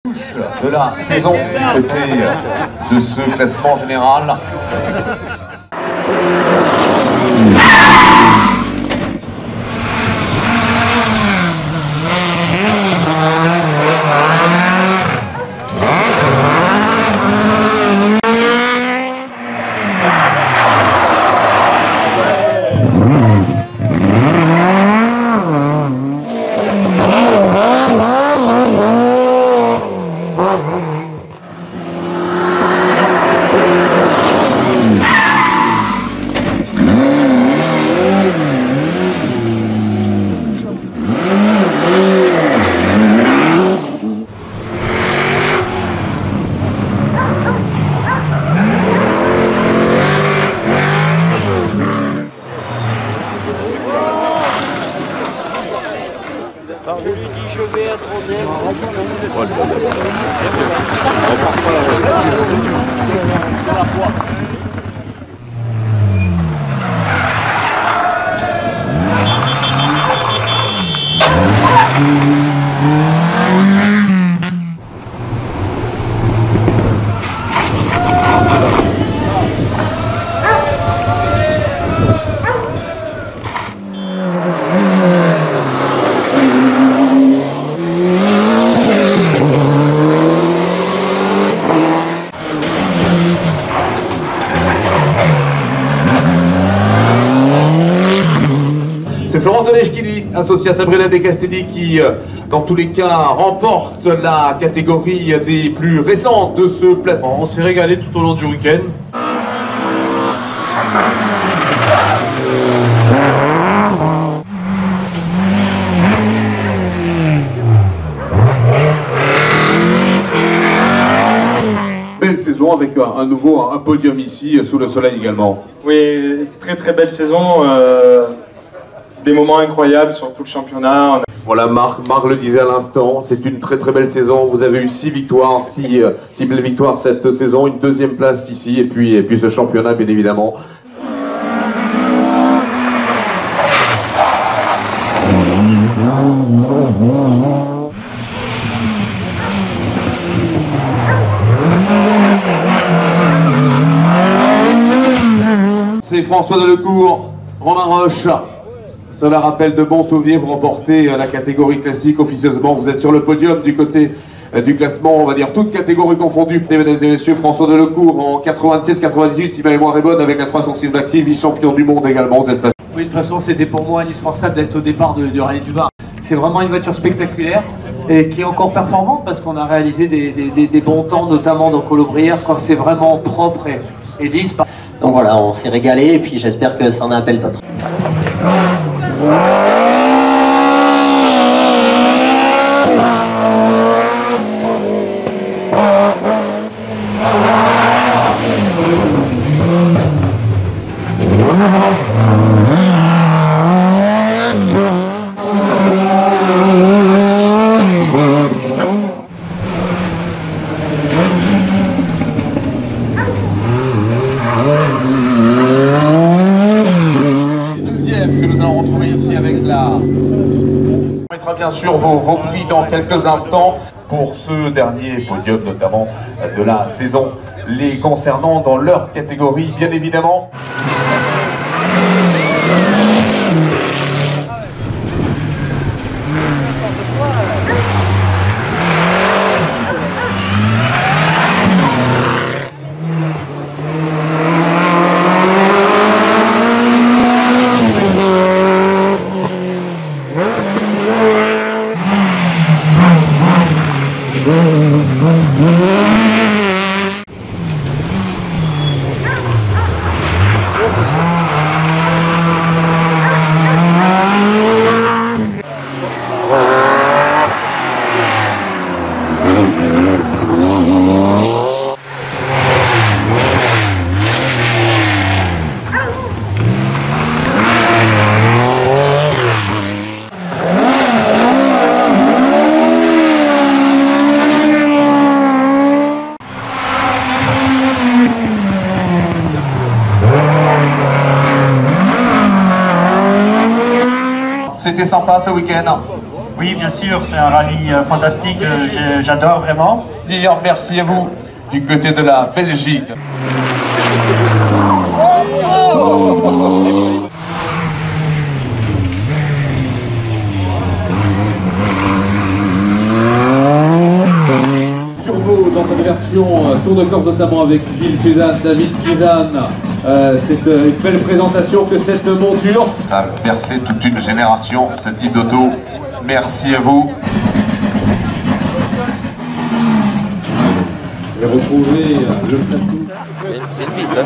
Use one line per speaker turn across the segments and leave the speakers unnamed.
De la saison côté de ce classement général.
Je lui dis je vais être honnête.
C'est Florent Toneschini, associé à Sabrina De Castelli, qui, dans tous les cas, remporte la catégorie des plus récentes de ce plateau.
On s'est régalé tout au long du week-end.
Belle saison avec un podium ici, sous le soleil également.
Oui, très belle saison. Des moments incroyables sur tout le championnat.
Voilà, Marc le disait à l'instant, c'est une très belle saison. Vous avez eu 6 victoires, 6 belles victoires cette saison, une deuxième place ici, et puis ce championnat bien évidemment. C'est François Delecourt, Romain Roche. Cela rappelle de bons souvenirs, vous remportez la catégorie classique officieusement, vous êtes sur le podium du côté du classement, on va dire toutes catégories confondues. Mesdames et messieurs, François Delecourt en 96-98, si ma mémoire est bonne, avec la 306 Maxi, vice-champion du monde également, vous êtes passé.
Oui, de toute façon, c'était pour moi indispensable d'être au départ du Rallye du Var. C'est vraiment une voiture spectaculaire et qui est encore performante parce qu'on a réalisé des bons temps, notamment dans Colobrières, quand c'est vraiment propre et lisse.
Donc voilà, on s'est régalé et puis j'espère que ça en appelle d'autres.
Que nous allons retrouver ici avec la... On mettra bien sûr vos prix dans quelques instants pour ce dernier podium notamment de la saison, les concernant dans leur catégorie bien évidemment. C'était sympa ce week-end.
Oui, bien sûr, c'est un rallye fantastique, j'adore vraiment.
Merci à vous du côté de la Belgique. Sur vous, dans cette version Tour de Corse, notamment avec Gilles Suzanne, David Suzanne, c'est une belle présentation que cette monture. Ça a bercé toute une génération, ce type d'auto. Merci à vous. Et retrouver le plateau.
C'est une piste, hein.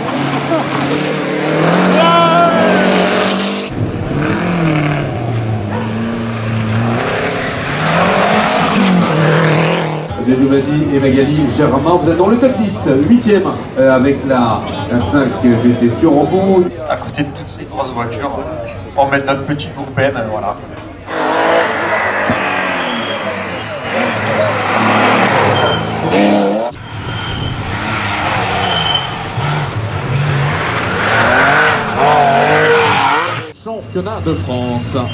Giovanni et Magali Germain, vous êtes dans le top 10, 8e, avec la 5 GT Turbo.
À côté de toutes ces grosses voitures, on met notre petite bourbenne, voilà.
Championnat de France.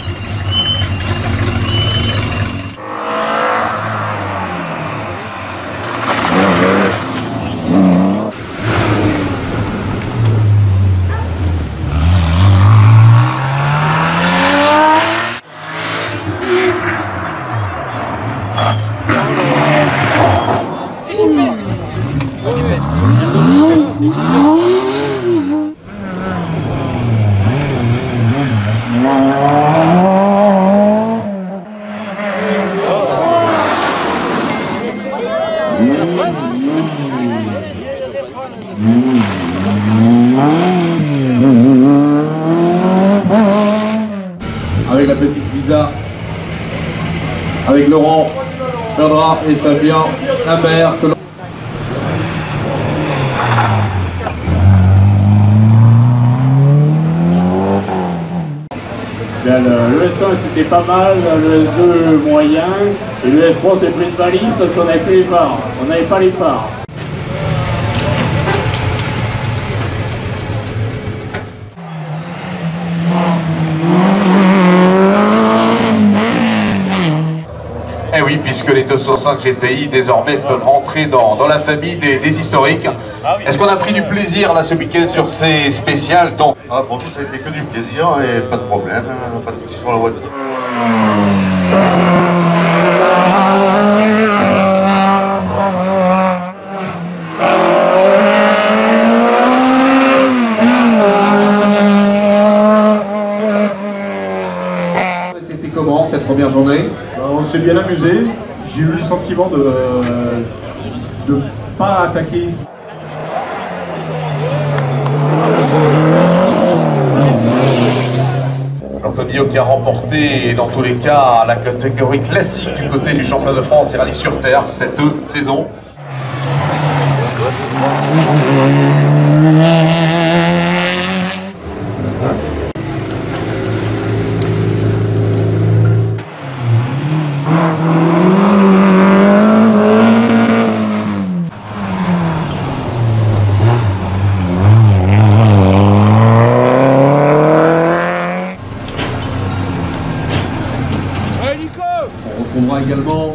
Avec la petite Visa, avec Laurent Perdra et Fabien Imbert.
Le S1 c'était pas mal, le S2 moyen, et le S3 s'est pris une valise parce qu'on n'avait plus les phares, on n'avait pas les phares.
Eh oui, puisque les 205 GTI désormais peuvent rentrer dans la famille des historiques. Est-ce qu'on a pris du plaisir là ce week-end sur ces spéciales donc...
Ah, pour nous, ça a été que du plaisir et pas de problème, pas de soucis sur la voiture.
C'était comment cette première journée?
On s'est bien amusé. J'ai eu le sentiment de pas attaquer.
Antonio qui a remporté dans tous les cas la catégorie classique du côté du championnat de France et rallye sur terre cette saison. On retrouvera également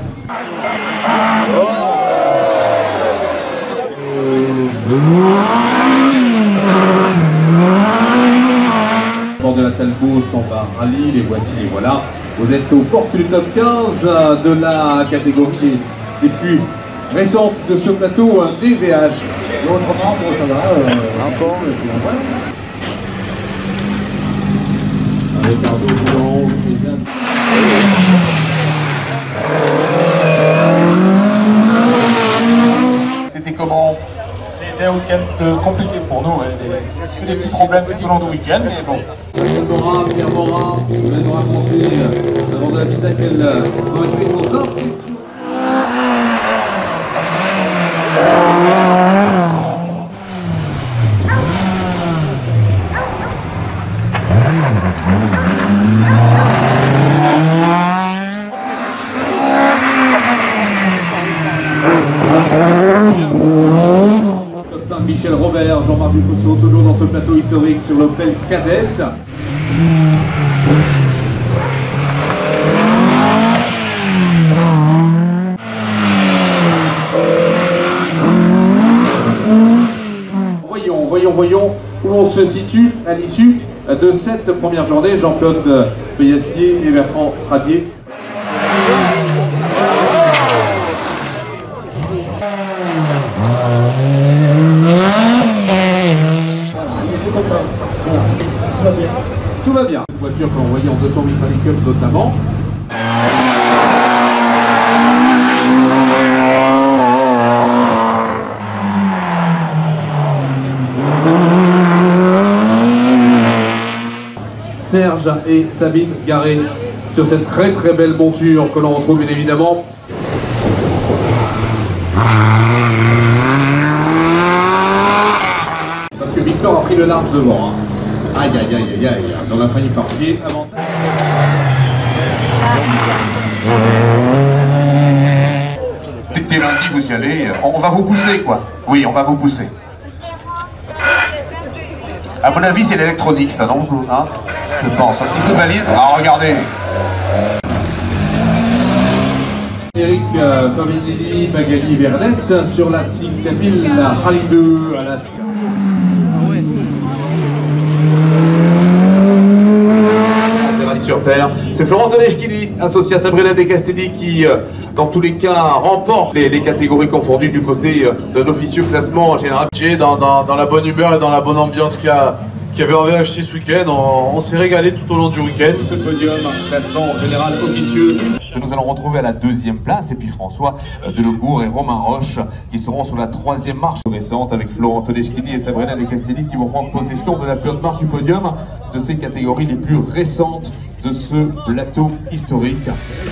de la Talbot Samba Rallye, les voici, les voilà. Vous êtes aux portes du top 15 de la catégorie des plus récentes de ce plateau DVH. Autrement, bon, ça va, rapport, et puis on voit. Ricardo Boulan, c'était comment?
C'était un week-end compliqué pour nous, des petits problèmes tout au long du week-end, mais bon.
Pierre Morin, vous allez nous raconter avant de la visite quelles ont été vos impressions. Michel Robert, Jean-Marc Ducousseau, toujours dans ce plateau historique sur l'Opel Kadett. voyons où on se situe à l'issue de cette première journée. Jean-Claude Feuillassier et Bertrand Tradier. Tout va bien. Une voiture que l'on voyait en 200 000 Rally Cup notamment. Serge et Sabine garés sur cette très très belle monture que l'on retrouve bien évidemment. Parce que Victor a pris le large devant. Aïe aïe aïe aïe aïe, on a failli farcier avant.
Dès lundi vous y allez, on va vous pousser quoi. Oui, on va vous pousser. À mon avis c'est l'électronique ça, non hein, je pense, un petit peu de valise. Ah regardez.
Eric Favinelli, Magali Vernet sur la Citadelle Rallye 2 à la sur terre. C'est Florent Todeschini, associé à Sabrina De Castelli, qui, dans tous les cas, remporte les catégories confondues du côté d'un officieux classement en général.
Dans la bonne humeur et dans la bonne ambiance qu'il y avait envers acheter ce week-end, on s'est régalé tout au long du week-end.
Ce podium, classement général officieux.
Que nous allons retrouver à la 2e place, et puis François Delecourt et Romain Roche qui seront sur la 3e marche récente avec Florent Todeschini et Sabrina De Castelli qui vont prendre possession de la plus haute marche du podium de ces catégories les plus récentes de ce plateau historique.